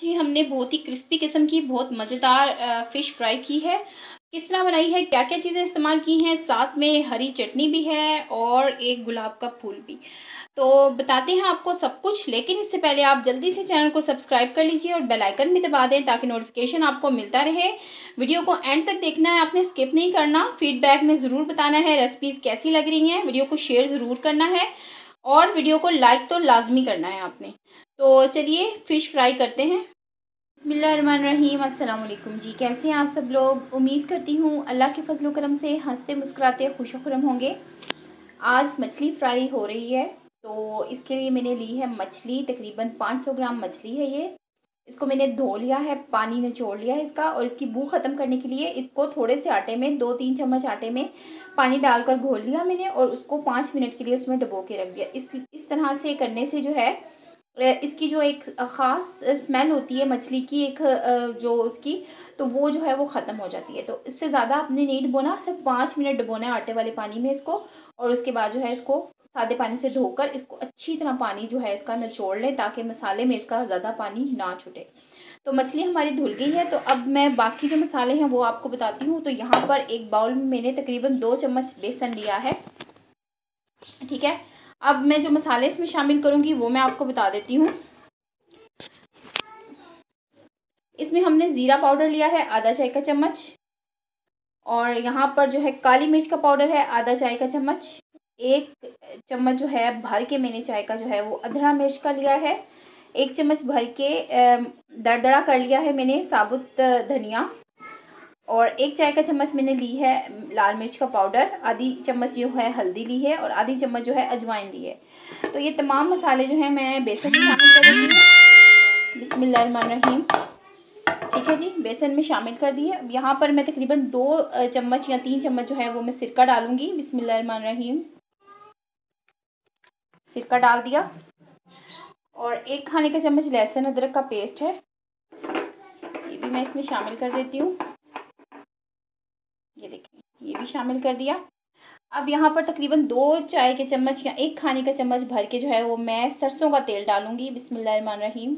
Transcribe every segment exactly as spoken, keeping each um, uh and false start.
जी, हमने बहुत ही क्रिस्पी किस्म की बहुत मज़ेदार अ, फ़िश फ्राई की है। किस तरह बनाई है, क्या-क्या चीज़ें इस्तेमाल की हैं, साथ में हरी चटनी भी है और एक गुलाब का फूल भी। तो बताते हैं आपको सब कुछ, लेकिन इससे पहले आप जल्दी से चैनल को सब्सक्राइब कर लीजिए और बेल आइकन भी दबा दें ताकि नोटिफ़िकेशन आपको मिलता रहे। वीडियो को एंड तक देखना है, आपने स्किप नहीं करना। फीडबैक में ज़रूर बताना है रेसिपीज़ कैसी लग रही हैं। वीडियो को शेयर ज़रूर करना है और वीडियो को लाइक तो लाज़मी करना है आपने। तो चलिए फ़िश फ्राई करते हैं। बिस्मिल्लाहिर्रहमानिर्रहीम, अस्सलाम वालेकुम जी। कैसे हैं आप सब लोग? उम्मीद करती हूँ अल्लाह के फजल करम से हंसते मुस्कुराते खुश खुरम होंगे। आज मछली फ्राई हो रही है, तो इसके लिए मैंने ली है मछली, तकरीबन पाँच सौ ग्राम मछली है ये। इसको मैंने धो लिया है, पानी निचोड़ लिया है इसका, और इसकी बू ख़त्म करने के लिए इसको थोड़े से आटे में, दो तीन चम्मच आटे में पानी डालकर घोल लिया मैंने और उसको पाँच मिनट के लिए उसमें डुबो के रख दिया। इस इस तरह से करने से जो है इसकी जो एक ख़ास स्मेल होती है मछली की, एक जो उसकी, तो वो जो है वो ख़त्म हो जाती है। तो इससे ज़्यादा आपने नहीं डुबोना, सिर्फ पाँच मिनट डुबोना है आटे वाले पानी में इसको, और उसके बाद जो है इसको सादे पानी से धोकर इसको अच्छी तरह पानी जो है इसका निचोड़ लें ताकि मसाले में इसका ज़्यादा पानी ना छूटे। तो मछली हमारी धुल गई है, तो अब मैं बाकी जो मसाले हैं वो आपको बताती हूँ। तो यहाँ पर एक बाउल में मैंने तकरीबन दो चम्मच बेसन लिया है, ठीक है। अब मैं जो मसाले इसमें शामिल करूँगी वो मैं आपको बता देती हूँ। इसमें हमने ज़ीरा पाउडर लिया है आधा चाय का चम्मच, और यहाँ पर जो है काली मिर्च का पाउडर है आधा चाय का चम्मच। एक चम्मच जो है भर के मैंने चाय का जो है वो अधड़ा मिर्च का लिया है। एक चम्मच भर के दरदरा कर लिया है मैंने साबुत धनिया, और एक चाय का चम्मच मैंने ली है लाल मिर्च का पाउडर, आधी चम्मच जो है हल्दी ली है, और आधी चम्मच जो है अजवाइन ली है। तो ये तमाम मसाले जो हैं मैं बेसन में शामिल कर रही हूँ। बिस्मिल्लाहिर्रहमानिर्रहीम, ठीक है जी, बेसन में शामिल कर दिए। अब यहाँ पर मैं तकरीबन दो चम्मच या तीन चम्मच जो है वो मैं सिरका डालूंगी। बिस्मिल्लाहिर्रहमानिर्रहीम, सिरका डाल दिया, और एक खाने का चम्मच लहसुन अदरक का पेस्ट है, ये भी मैं इसमें शामिल कर देती हूँ। ये देखिए, ये भी शामिल कर दिया। अब यहाँ पर तकरीबन दो चाय के चम्मच या एक खाने का चम्मच भर के जो है वो मैं सरसों का तेल डालूंगी। बिस्मिल्लाहिर्रहमानिर्रहीम,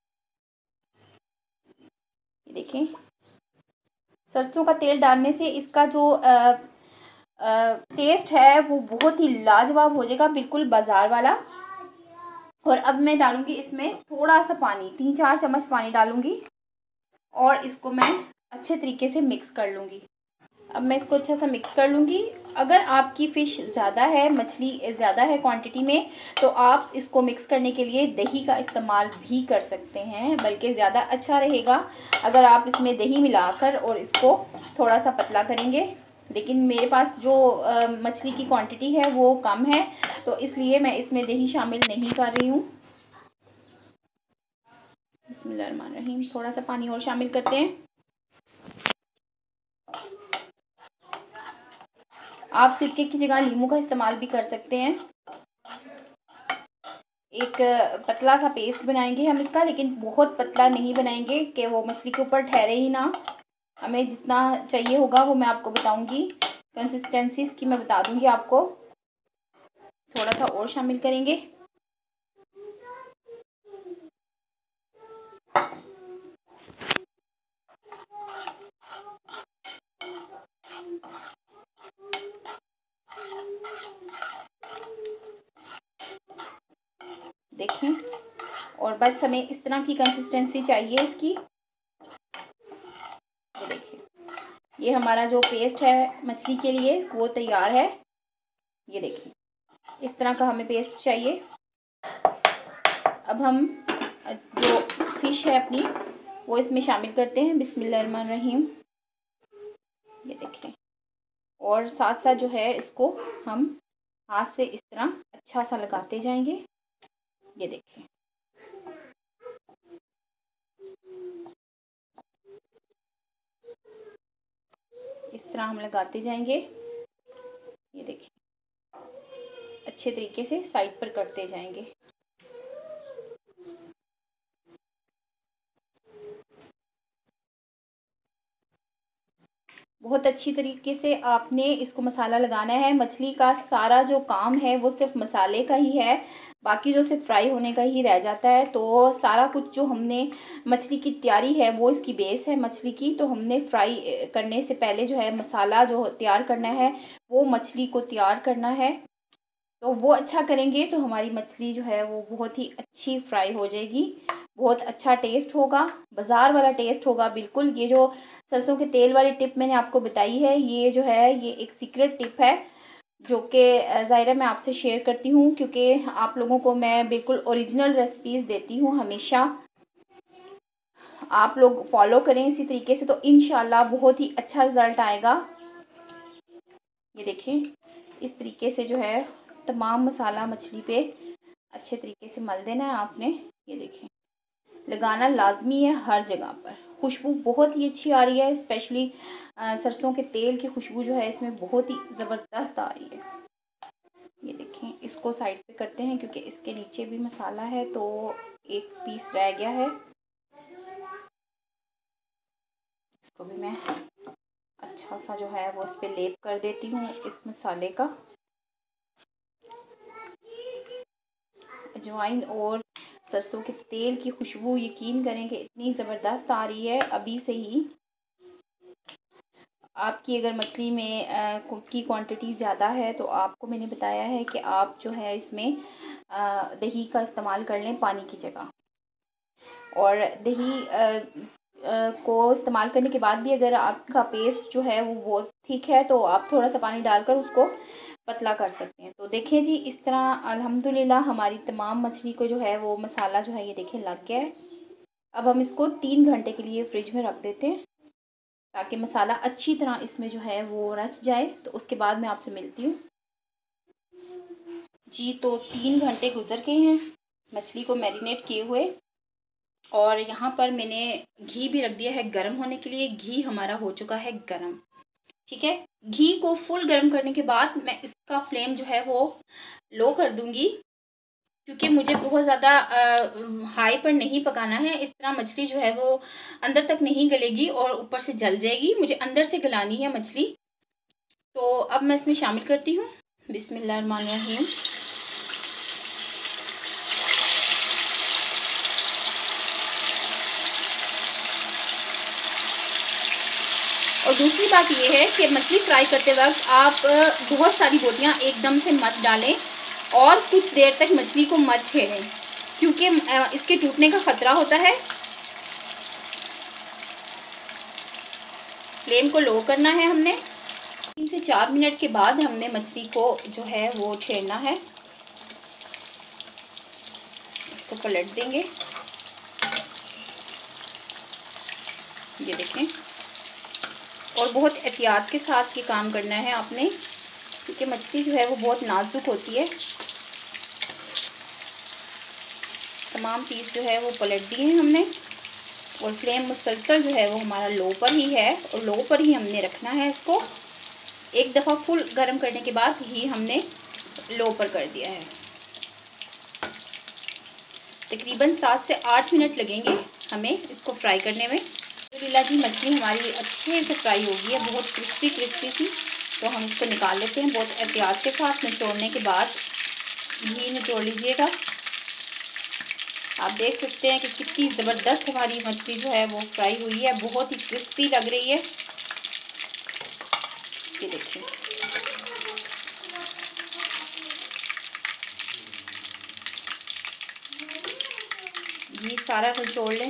ये देखें, सरसों का तेल डालने से इसका जो आ, आ, टेस्ट है वो बहुत ही लाजवाब हो जाएगा, बिल्कुल बाजार वाला। और अब मैं डालूंगी इसमें थोड़ा सा पानी, तीन चार चम्मच पानी डालूंगी, और इसको मैं अच्छे तरीके से मिक्स कर लूँगी। अब मैं इसको अच्छा सा मिक्स कर लूँगी। अगर आपकी फ़िश ज़्यादा है, मछली ज़्यादा है क्वांटिटी में, तो आप इसको मिक्स करने के लिए दही का इस्तेमाल भी कर सकते हैं, बल्कि ज़्यादा अच्छा रहेगा अगर आप इसमें दही मिलाकर और इसको थोड़ा सा पतला करेंगे। लेकिन मेरे पास जो आ, मछली की क्वांटिटी है वो कम है, तो इसलिए मैं इसमें दही शामिल नहीं कर रही हूँ। बिस्मिल्लाहिर्रहमानिर्रहीम, थोड़ा सा पानी और शामिल करते हैं। आप सिरके की जगह नींबू का इस्तेमाल भी कर सकते हैं। एक पतला सा पेस्ट बनाएंगे हम इसका, लेकिन बहुत पतला नहीं बनाएंगे कि वो मछली के ऊपर ठहरे ही ना। हमें जितना चाहिए होगा वो मैं आपको बताऊंगी, कंसिस्टेंसी इसकी मैं बता दूंगी आपको। थोड़ा सा और शामिल करेंगे। देखें, और बस हमें इस तरह की कंसिस्टेंसी चाहिए इसकी। ये देखिए, ये हमारा जो पेस्ट है मछली के लिए वो तैयार है। ये देखिए, इस तरह का हमें पेस्ट चाहिए। अब हम जो फिश है अपनी वो इसमें शामिल करते हैं। बिस्मिल्लाहिर्रहमानिर्रहीम, ये देखें, और साथ साथ जो है इसको हम हाथ से इस तरह अच्छा सा लगाते जाएंगे। ये देखें, इस तरह हम लगाते जाएंगे। ये देखिए, अच्छे तरीके से साइड पर करते जाएंगे। बहुत अच्छी तरीके से आपने इसको मसाला लगाना है। मछली का सारा जो काम है वो सिर्फ मसाले का ही है, बाकी जो सिर्फ फ्राई होने का ही रह जाता है। तो सारा कुछ जो हमने मछली की तैयारी है वो इसकी बेस है मछली की। तो हमने फ्राई करने से पहले जो है मसाला जो तैयार करना है वो मछली को तैयार करना है। तो वो अच्छा करेंगे तो हमारी मछली जो है वो बहुत ही अच्छी फ्राई हो जाएगी, बहुत अच्छा टेस्ट होगा, बाज़ार वाला टेस्ट होगा बिल्कुल। ये जो सरसों के तेल वाली टिप मैंने आपको बताई है, ये जो है ये एक सीक्रेट टिप है जो कि ज़ाहिर है मैं आपसे शेयर करती हूँ, क्योंकि आप लोगों को मैं बिल्कुल ओरिजिनल रेसिपीज़ देती हूँ हमेशा। आप लोग फॉलो करें इसी तरीके से तो इंशाल्लाह बहुत ही अच्छा रिज़ल्ट आएगा। ये देखें, इस तरीके से जो है तमाम मसाला मछली पे अच्छे तरीके से मल देना है आपने। ये देखें, लगाना लाजमी है हर जगह पर। खुशबू बहुत ही अच्छी आ रही है, स्पेशली सरसों के तेल की खुशबू जो है इसमें बहुत ही ज़बरदस्त आ रही है। ये देखें, इसको साइड पे करते हैं क्योंकि इसके नीचे भी मसाला है तो एक पीस रह गया है। इसको भी मैं अच्छा सा जो है वो इस पर लेप कर देती हूँ इस मसाले का। अजवाइन और सरसों के तेल की खुशबू यकीन करें कि इतनी ज़बरदस्त आ रही है अभी से ही। आपकी अगर मछली में आ, की क्वांटिटी ज़्यादा है तो आपको मैंने बताया है कि आप जो है इसमें आ, दही का इस्तेमाल कर लें पानी की जगह। और दही आ, आ, को इस्तेमाल करने के बाद भी अगर आपका पेस्ट जो है वो बहुत थिक है तो आप थोड़ा सा पानी डालकर उसको पतला कर सकते हैं। तो देखें जी, इस तरह अल्हम्दुलिल्लाह हमारी तमाम मछली को जो है वो मसाला जो है ये देखें लग गया है। अब हम इसको तीन घंटे के लिए फ्रिज में रख देते हैं ताकि मसाला अच्छी तरह इसमें जो है वो रच जाए। तो उसके बाद मैं आपसे मिलती हूँ जी। तो तीन घंटे गुजर गए हैं मछली को मैरिनेट किए हुए, और यहाँ पर मैंने घी भी रख दिया है गर्म होने के लिए। घी हमारा हो चुका है गर्म, ठीक है। घी को फुल गर्म करने के बाद मैं इसका फ्लेम जो है वो लो कर दूंगी, क्योंकि मुझे बहुत ज़्यादा हाई पर नहीं पकाना है। इस तरह मछली जो है वो अंदर तक नहीं गलेगी और ऊपर से जल जाएगी, मुझे अंदर से गलानी है मछली। तो अब मैं इसमें शामिल करती हूँ बिस्मिल्लाहिर्रहमानिर्रहीम। और दूसरी बात यह है कि मछली फ्राई करते वक्त आप बहुत सारी बोटियाँ एकदम से मत डालें और कुछ देर तक मछली को मत छेड़ें, क्योंकि इसके टूटने का ख़तरा होता है। फ्लेम को लो करना है हमने। तीन से चार मिनट के बाद हमने मछली को जो है वो छेड़ना है। इसको पलट देंगे, ये देखें। और बहुत एहतियात के साथ ये काम करना है आपने, क्योंकि मछली जो है वो बहुत नाजुक होती है। तमाम पीस जो है वो पलट दिए हैं हमने, और फ्लेम मुसलसल जो है वो हमारा लो पर ही है, और लो पर ही हमने रखना है इसको। एक दफ़ा फुल गर्म करने के बाद ही हमने लो पर कर दिया है। तकरीबन सात से आठ मिनट लगेंगे हमें इसको फ्राई करने में। अल्हम्दुलिल्लाह जी, मछली हमारी अच्छे से फ्राई हो गई है, बहुत क्रिस्पी क्रिस्पी सी। तो हम इसको निकाल लेते हैं। बहुत एहतियात के साथ निचोड़ने के बाद घी निचोड़ लीजिएगा। आप देख सकते हैं कि कितनी ज़बरदस्त हमारी मछली जो है वो फ्राई हुई है, बहुत ही क्रिस्पी लग रही है। ये देखिए, घी सारा निचोड़ लें।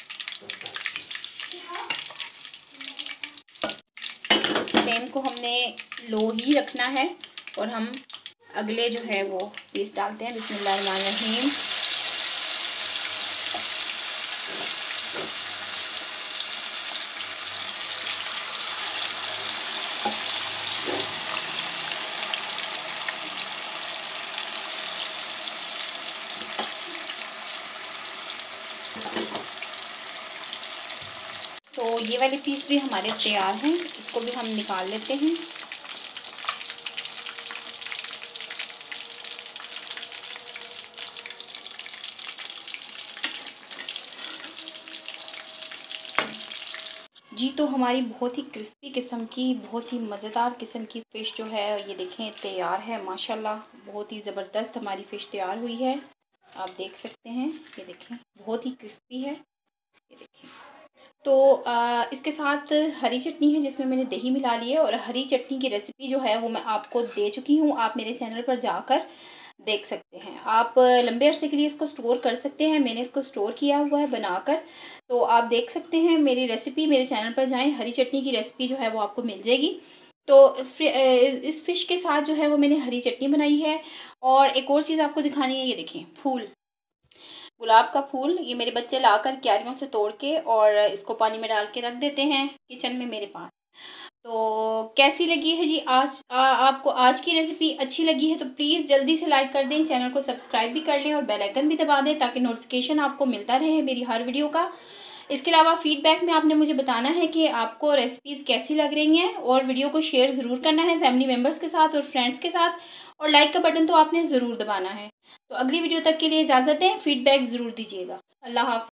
फ्लेम को हमने लो ही रखना है, और हम अगले जो है वो पीस डालते हैं। बिस्मिल्लाहिर्रहमानिर्रहीम। तो ये वाले पीस भी हमारे तैयार हैं, इसको भी हम निकाल लेते हैं। जी, तो हमारी बहुत ही क्रिस्पी किस्म की, बहुत ही मज़ेदार किस्म की फ़िश जो है ये देखें तैयार है माशाल्लाह। बहुत ही ज़बरदस्त हमारी फ़िश तैयार हुई है, आप देख सकते हैं। ये देखें बहुत ही क्रिस्पी है, ये देखें। तो आ, इसके साथ हरी चटनी है जिसमें मैंने दही मिला ली है, और हरी चटनी की रेसिपी जो है वो मैं आपको दे चुकी हूँ। आप मेरे चैनल पर जाकर देख सकते हैं। आप लंबे अरसे के लिए इसको स्टोर कर सकते हैं, मैंने इसको स्टोर किया हुआ है बनाकर। तो आप देख सकते हैं मेरी रेसिपी, मेरे चैनल पर जाएं, हरी चटनी की रेसिपी जो है वो आपको मिल जाएगी। तो इस फिश के साथ जो है वो मैंने हरी चटनी बनाई है। और एक और चीज़ आपको दिखानी है, ये देखें फूल, गुलाब का फूल। ये मेरे बच्चे लाकर क्यारियों से तोड़ के और इसको पानी में डाल के रख देते हैं किचन में मेरे पास। तो कैसी लगी है जी आज आ, आपको आज की रेसिपी अच्छी लगी है तो प्लीज़ जल्दी से लाइक कर दें, चैनल को सब्सक्राइब भी कर लें और बेल आइकन भी दबा दें ताकि नोटिफिकेशन आपको मिलता रहे मेरी हर वीडियो का। इसके अलावा फीडबैक में आपने मुझे बताना है कि आपको रेसिपीज़ कैसी लग रही हैं, और वीडियो को शेयर ज़रूर करना है फैमिली मेम्बर्स के साथ और फ्रेंड्स के साथ, और लाइक का बटन तो आपने ज़रूर दबाना है। तो अगली वीडियो तक के लिए इजाज़त दें, फीडबैक ज़रूर दीजिएगा। अल्लाह हाफ़िज़।